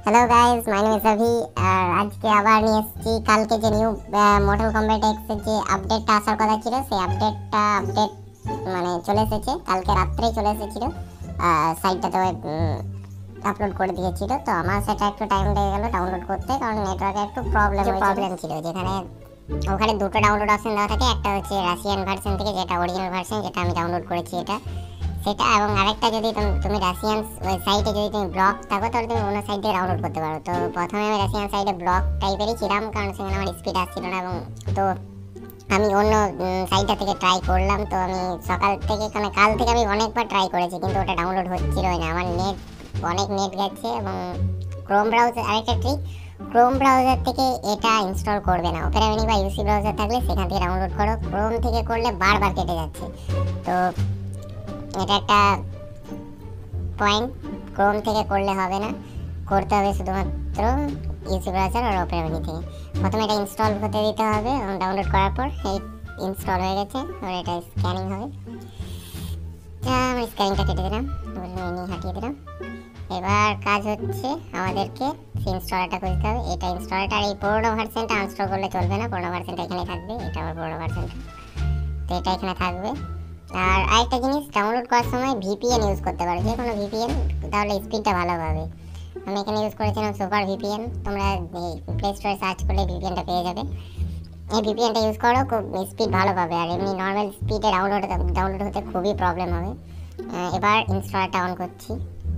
Hello guys, my name is Abhi. আর আজকে আবার নিয়ে এসেছি কালকে যে নিউ মর্টাল কম্ব্যাট এক্স এর যে আপডেটটা আসার কথা ছিল, সেই আপডেট মানে চলে এসেছে। কালকে রাত্রেই চলে এসেছিল, সাইটটাতে আপলোড করে দিয়েছিল। তো আমার সেটা একটু টাইম লেগে গেল ডাউনলোড করতে, কারণ নেটওয়ার্কে একটু প্রবলেম ছিল। যেখানে ওখানে দুটো ডাউনলোড অপশন দেওয়া থাকে, একটা হচ্ছে রাশিয়ান ভার্সন থেকে, যেটা অরিজিনাল ভার্সন, যেটা আমি ডাউনলোড করেছি এটা সেটা, এবং আরেকটা যদি তুমি রাশিয়ান সাইটে যদি তুমি ব্লক থাকো তাহলে তুমি অন্য সাইট থেকে ডাউনলোড করতে পারো। তো প্রথমে আমি রাশিয়ান সাইটে ব্লক টাইপেরই ছিলাম, কারণ সেখানে আমার স্পিড আসছিল না, এবং তো আমি অন্য সাইটটা থেকে ট্রাই করলাম। তো আমি সকাল থেকে কাল থেকে আমি অনেকবার ট্রাই করেছি, কিন্তু ওটা ডাউনলোড হচ্ছিলই না। আমার অনেক নেট গেছে। এবং ক্রোম ব্রাউজার, আরেকটা ট্রিক, ক্রোম ব্রাউজার থেকে এটা ইনস্টল করবে না। ওপেরা মিনি বা ইউসি ব্রাউজার থাকলে সেখান থেকে ডাউনলোড করো। ক্রোম থেকে করলে বারবার কেটে যাচ্ছে। তো এটা একটা পয়েন্ট, ক্রোম থেকে করলে হবে না, করতে হবে শুধুমাত্র ইউসি ব্রাউজার আর ওপেরা মিনি থেকে। প্রথমে এটা ইনস্টল হতে দিতে হবে, এবং ডাউনলোড করার পর এই ইনস্টল হয়ে গেছে। আর এটা স্ক্যানিং হবে। আমি স্ক্যানিংটা কেটে দিলাম, মিনি হাটিয়ে দিলাম। এবার কাজ হচ্ছে আমাদেরকে ইনস্টলারটা করতে হবে। এটা ইনস্টলারটা, আর এই পুরোনো ভার্সনটা আনস্টল করলে চলবে না। পুরোনো ভার্সনটা এখানে থাকবে, এটা আমার পুরোনো ভার্সনটা, তো এটা এখানে থাকবে। আর আরেকটা জিনিস, ডাউনলোড করার সময় ভিপিএন ইউজ করতে পারো, যে কোনো ভিপিএন, তাহলে স্পিডটা ভালো পাবে। আমি এখানে ইউজ করেছিলাম সুপার ভিপিএন। তোমরা প্লে স্টোরে সার্চ করলে ভিপিএনটা পেয়ে যাবে। এই ভিপিএনটা ইউজ করো, খুব স্পিড ভালো পাবে। আর এমনি নর্মাল স্পিডে ডাউনলোড হতে খুবই প্রবলেম হবে। এবার ইনস্টলারটা অন করছি।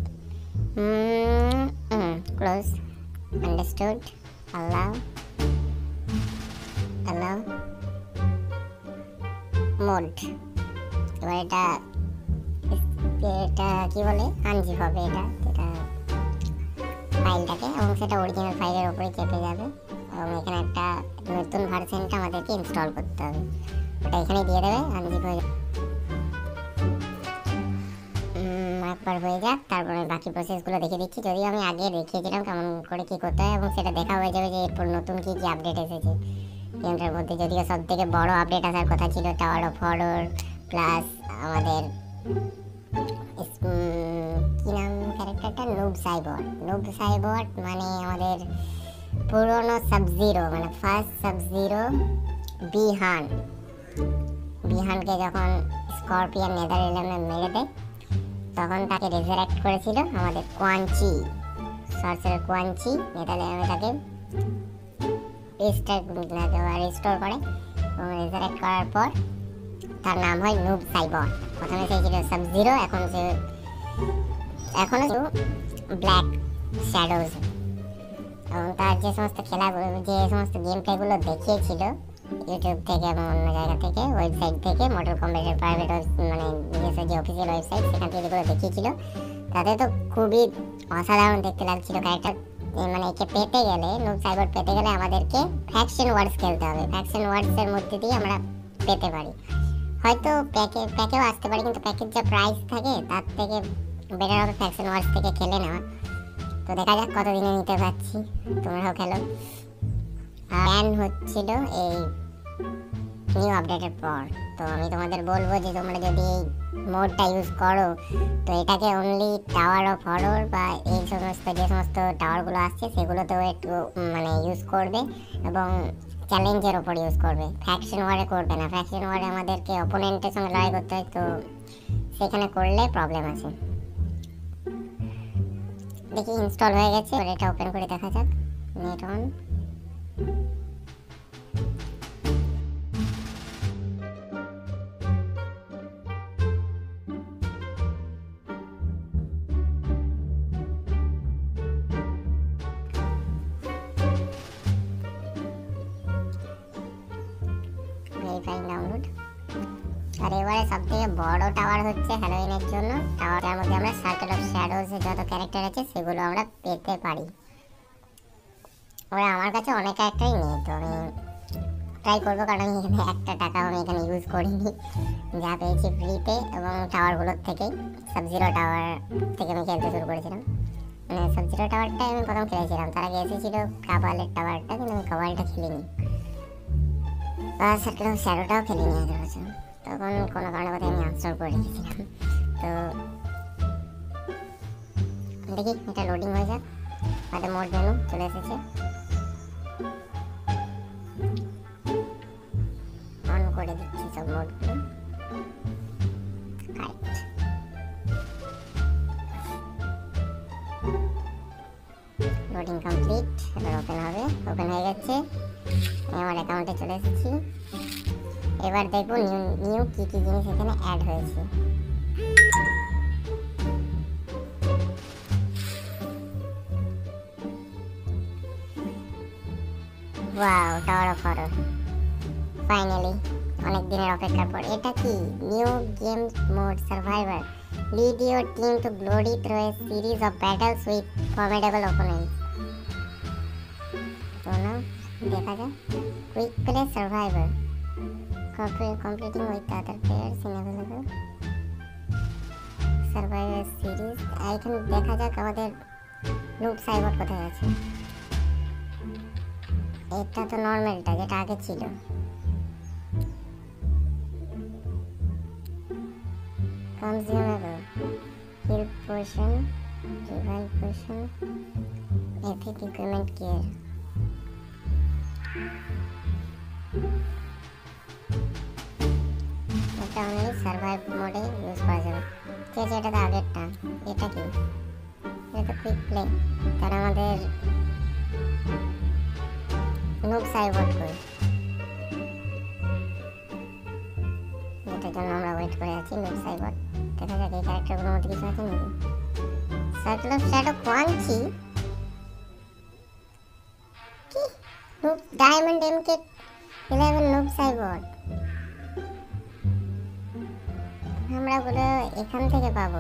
Close, understood, allow mode. এবার এটা কি বলে, আনজিপ হবে এটা ফাইলটাকে, এবং সেটা অরিজিনাল ফাইলের উপরে চেপে যাবে। এবং এখানে একটা নতুন ভার্সনটা আমাদেরকে ইনস্টল করতে হবে, ওটা এখানে দিয়ে দেবে, আনজিপ হয়ে যাবে। একবার হয়ে যাক, তারপরে বাকি প্রসেসগুলো দেখে দিচ্ছি। যদিও আমি আগে দেখিয়েছিলাম কেমন করে কী করতে হয়, এবং সেটা দেখা হয়ে যাবে যে এরপর নতুন কী কী আপডেট এসেছে গেমটার মধ্যে। যদিও সব থেকে বড় আপডেট আসার কথা ছিল টাওয়ার অফ হরর, প্লাস আমাদের কি নাম ক্যারেক্টারটা, নুব সাইবর মানে আমাদের পুরনো সাবজিরো, মানে ফার্স্ট সাবজিরো বিহানকে যখন স্করপিয়ন নেদার এলেমে মেরে দেয়, তখন তাকে রেজারেক্ট করেছিল আমাদের কোয়াঞ্চি, সর্সারার কোয়াঞ্চি। নেদারল্যান্ডে তাকে রিস্টোর করে, এবং রেজারেক্ট করার পর তার নাম হয় নুব সাইবর। প্রথমে সে ছিল সাবজিরো, এখনো ব্ল্যাক শ্যাডোজ। এবং তার যে সমস্ত যে সমস্ত গেম প্লেগুলো দেখিয়েছিল ইউটিউব থেকে এবং অন্য জায়গা থেকে, ওয়েবসাইট থেকে, মর্টাল কম্ব্যাটের প্রাইভেট মানে নিজস্ব যে অফিসিয়াল ওয়েবসাইট, সেখান থেকে যেগুলো দেখিয়েছিল, তাতে তো খুবই অসাধারণ দেখতে লাগছিল ক্যারেক্টার। মানে একে পেতে গেলে, নুব সাইবর পেতে গেলে আমাদেরকে ফ্যাকশন ওয়ার্ডস খেলতে হবে। ফ্যাকশন ওয়ার্ডসের মধ্যে দিয়ে আমরা পেতে পারি। হয়তো প্যাকেও আসতে পারি, কিন্তু প্যাকের যা প্রাইস থাকে তার থেকে বেটার হবে ফ্যাকশন ওয়ার্ডস থেকে খেলে নেওয়া। তো দেখা যাক কতদিনে নিতে পারছি, তোমরাও খেলো। প্ল্যান হচ্ছিল এই নিউ আপডেটের পর। তো আমি তোমাদের বলবো যে তোমরা যদি এই মোডটা ইউজ করো, তো এটাকে অনলি টাওয়ার অফ হরর বা এই সমস্ত যে সমস্ত টাওয়ারগুলো আসছে সেগুলোতেও একটু মানে ইউজ করবে, এবং চ্যালেঞ্জের ওপর ইউজ করবে। ফ্যাকশন ওয়ারে করবে না। ফ্যাকশন ওয়ারে আমাদেরকে অপোনেন্টের সঙ্গে লড়াই করতে হয়, তো সেখানে করলে প্রবলেম আছে। দেখি ইনস্টল হয়ে গেছে, এটা ওপেন করে দেখা যাক। Net on. ডাউনলোড। আর এবারে সব থেকে বড় টাওয়ার হচ্ছে হ্যালোইনের জন্য টাওয়ারটার মধ্যে আমরা সার্কেল অফ শ্যাডোজের যত ক্যারেক্টার আছে সেগুলো আমরা পেতে পারি। ওরা আমার কাছে অনেক ক্যারেক্টারই নেই, তো আমি ট্রাই করবো, কারণ আমি এখানে একটা টাকাও আমি এখানে ইউজ করিনি, যা পেয়েছি ফ্রিতে। এবং টাওয়ারগুলোর থেকে সাবজিরো টাওয়ার থেকে আমি খেলতে শুরু করেছিলাম। মানে সাবজিরো টাওয়ারটাই আমি প্রথম খেলেছিলাম, তার আগে এসেছিল কাবালের টাওয়ারটা, কিন্তু আমি কাবালটা খেলিনি। সার্কেল অফ শ্যাডোটাও খেলিনি আগের বছর, তখন কোনো কারণে বোধহয় আমি আনস্টল করে রেখেছিলাম। তো দেখি এটা লোডিং হয়ে যাক। আমাদের মোড মেনু চলে এসেছে। অন করে দিচ্ছি সব মোডগুলো। কারেক্ট। Loading complete. এবার ওপেন হবে। ওপেন হয়ে গেছে। আমি আমার অ্যাকাউন্টে চলে এসেছি। এবার দেখবো নিউ কি কি জিনিস এখানে অ্যাড হয়েছে। Wow, tower of horror finally, অনেক দিনের অপেক্ষার পর। এটা কি? New game mode survivor, lead your team to glory through a series of battles with formidable opponents. তো না দেখা যাক। Quick play survivor, completing with other players in available survivor series। এখানে দেখা যাক আমাদের লুপ সাইবট কোথায় আছে। এটা তো নর্মালটা যেটা আগে ছিল। consumable, heal potion, revive potion, epic equipment gear। এটা অনলি সার্ভাইভ মোডে ইউজ করা যাবে। ঠিক আছে, এটা তো আগেরটা। এটা কি? এটা তো কুইক প্লে। তার আমাদের নুব সাইবট কই? এটার জন্য আমরা ওয়েট করে আছি। নুব সাইবট দেখা যাক এই ক্যারেক্টারগুলোর মধ্যে কিছু আছে নাকি। সার্কেল অফ শ্যাডো কোয়াঞ্চি কি? Noob diamond MK 11 noob Saibot. আমরা ওগুলো এখান থেকে পাবো।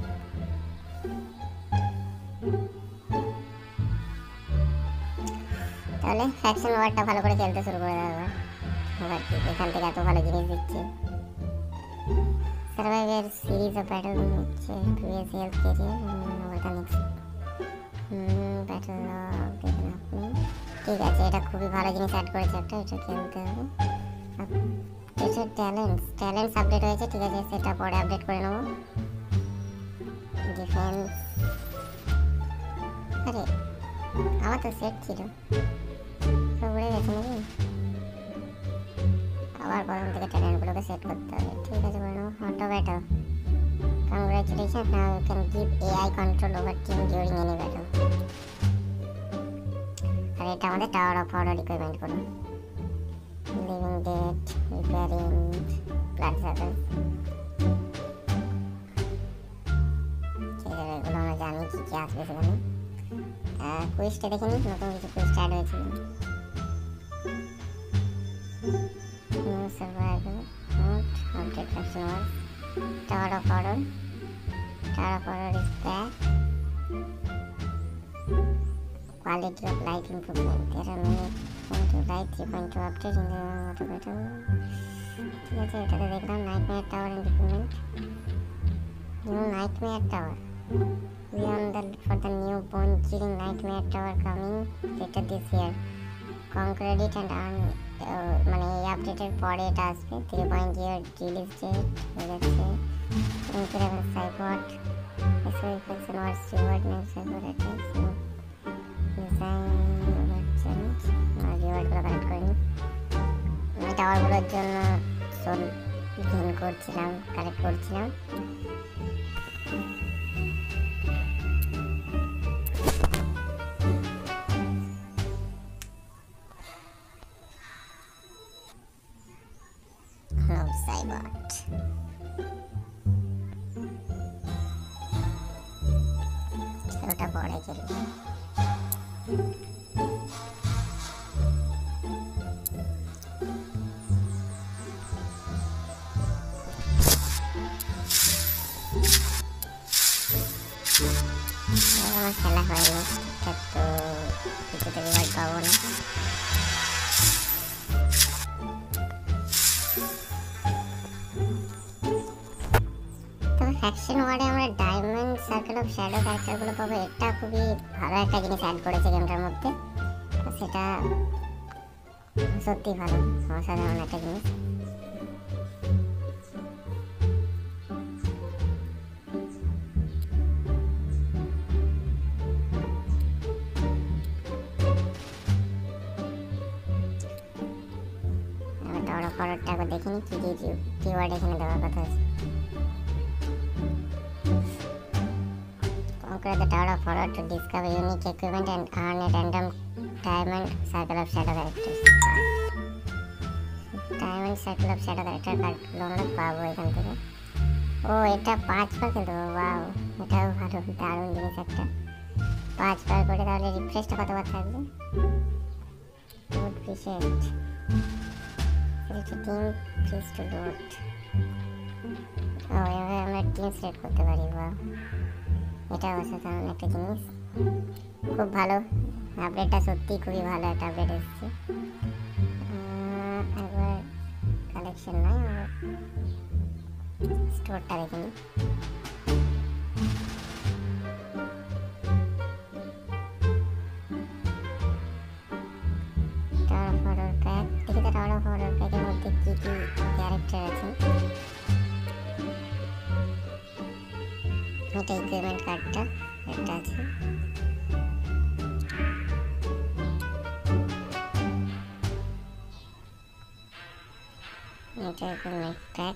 তাহলে ফ্যাকশন ওয়ারটা ভালো করে খেলতে শুরু করে দেবো। এবার কি এখান থেকে এত ভালো জিনিস দিচ্ছে। সার্ভাইভার সিরিজ অফ ব্যাটল হচ্ছে previous health carrier organics battle দেখুন আপনি। ঠিক আছে, এটা খুবই ভালো জিনিস অ্যাড করেছে একটা। এটা খেলতে হবে। এটা ট্যালেন্টস আপডেট হয়েছে। ঠিক আছে, সেটা পরে আপডেট করে নেবো। ডিফেন্স, আরে আমার তো সেট ছিল, সব উড়ে গেছে নাকি? আবার প্রথম থেকে ট্যালেন্টগুলোকে সেট করতে হবে। ঠিক আছে, করে নেবো। Auto battle, congratulation, now you can give AI control over team during any battle. আর এটা আমাদের টাওয়ার অফ হরর রিকোয়ারমেন্ট করো। Living dead, repairing blood circle. ঠিক আছে, এগুলো আমরা জানি কি কি আসবে সেখানে। কুইজটা দেখে নিই, নতুন কিছু কুইজ অ্যাড হয়েছিল। New survival mode, update faction war, tower of horror. Tower of horror is back. Quality of life improvement. There are many points to light 3.2 update in the auto battle. ঠিক আছে, এটাতে দেখলাম nightmare tower improvement. New nightmare tower. We on for the new bone chilling nightmare tower coming later this year. Conquer it and earn মানে এই আপডেটের পরে এটা আসবে। 3.0 রিলিজ ডেট হয়ে যাচ্ছে। Incredible Saibot, SY faction wars reward, new Saibot attacks, রিওয়ার্ডগুলো collect করে নিই। আমি টাওয়ারগুলোর জন্য সোল গেইন করছিলাম, কালেক্ট করছিলাম। সাইবট ওটা পরে খেলবো। আমার খেলা হয়নি, তো কিছুতে রিওয়ার্ড পাবো না। তবে ফ্যাকশন ওয়ার্ডে আমরা ডায়মন্ড সার্কেল অফ শ্যাডো ক্যারেক্টারগুলো পাবো। এটা খুবই ভালো একটা জিনিস অ্যাড করেছে গেমটার মধ্যে। সেটা সত্যি ভালো, অসাধারণ একটা জিনিস। দেখিনি কি কি কিওয়ার্ড এখানে দেওয়ার কথা আছে। Conquer the Tower of Horror to discover unique equipment and earn a random diamond circle of shadow characters card. Diamond circle of shadow character card আমরা পাবো এখান থেকে। ও এটা 5 বার কিন্তু, ওয়াও এটাও ভালো, দারুণ জিনিস একটা। 5 বার করে তাহলে রিফ্রেশটা কতবার থাকবে? Would appreciate. Select a team, please to load. ও এভাবে আমরা টিম সিলেক্ট করতে পারি, ওয়াও এটা অসাধারণ একটা জিনিস, খুব ভালো আপডেটটা, সত্যি খুবই ভালো একটা আপডেট এসেছে। একবার কালেকশন নয়, স্টোরটা দেখে নিই। টাওয়ার অফ হরর প্যাক, দেখি তো টাওয়ার অফ হরর প্যাকের মধ্যে কী কী ক্যারেক্টার আছে। এটা ইকুইপমেন্ট কার্ডটা একটা আছে, এটা equipment pack,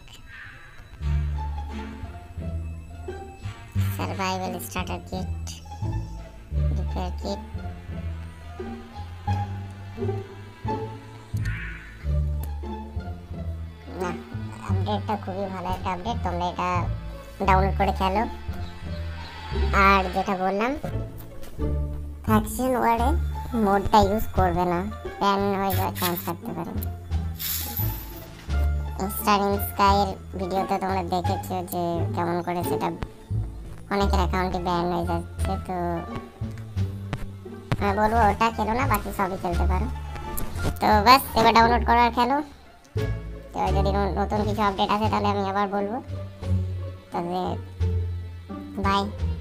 survival starter kit, repair kit, না আপডেটটা খুবই ভালো একটা আপডেট, তোমরা এটা ডাউনলোড করে খেলো। আর যেটা বললাম ফ্যাকশন ওয়ার্ডে মোডটা ইউজ করবে না, ব্যান হয়ে যাওয়ার চান্স থাকতে পারে। স্টারিং স্কাইয়ের ভিডিওতে তোমরা দেখেছো যে কেমন করে সেটা অনেকের অ্যাকাউন্টে ব্যান হয়ে যাচ্ছে, তো আমি বলবো ওটা খেলো না, বাকি সবই খেলতে পারো। তো বাস এবার ডাউনলোড করার খেলো, তো যদি নতুন কিছু আপডেট আসে তাহলে আমি আবার বলবো। তবে বাই।